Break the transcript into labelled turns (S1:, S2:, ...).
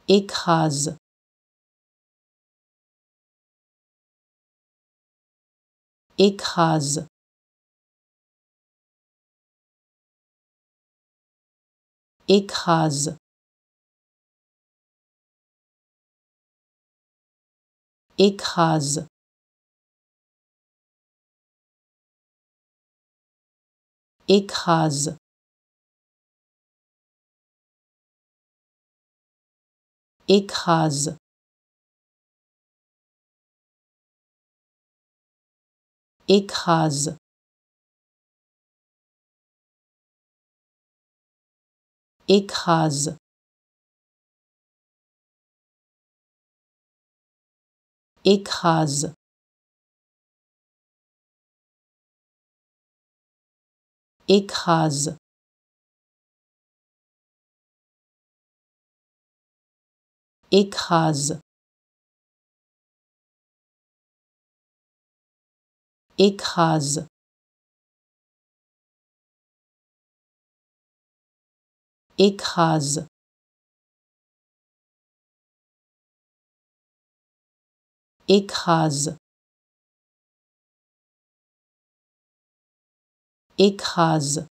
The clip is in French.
S1: écrase, écrase, écrase, écrase, écrase, écrase, écrase, écrase, écrase, écrase, écrase, écrase, écrase, écrase, écrase,